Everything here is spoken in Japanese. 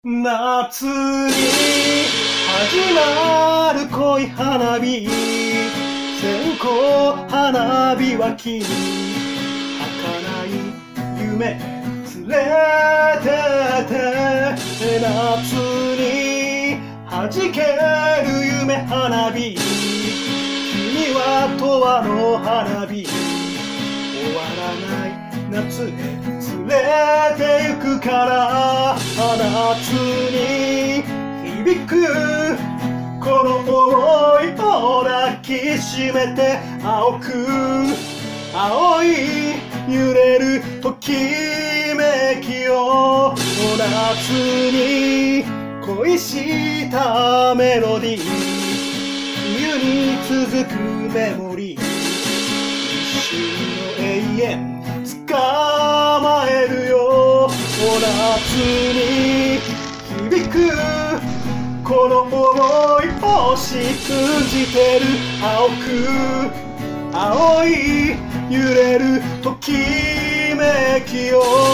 夏に始まる恋花火、線香花火は君、儚い夢連れてって夏に弾ける夢花火、君は永遠の花火、終わらない夏へ連れて行くから、夏に響くこの想いを抱きしめて、青く青い揺れるときめきを、夏に恋したメロディー、冬に続くメモリー、一瞬の永遠捕まえるよ。夏に響くこの想いを信じてる、青く青い揺れるときめきを。